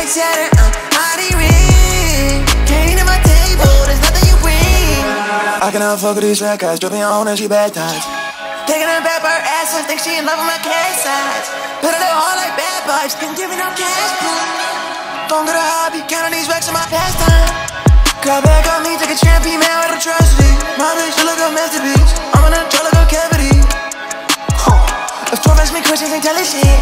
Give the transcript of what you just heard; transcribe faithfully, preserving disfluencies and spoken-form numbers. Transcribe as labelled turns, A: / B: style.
A: Saturn, uh, body ring. Can't eat at my table, there's nothing you bring. I cannot fuck with these fat guys, dripping on and she bad times. Taking her back by her ass, I think she in love with my cash size. Put it hard like bad vibes, can't give me no cash, please. Don't get a hobby, counting these racks in my pastime. Call back on me, take a tramp, man with atrocity. My bitch, she look a masterpiece. I'm gonna try to go cavity. Huh. If twelve ask me questions, ain't telling shit.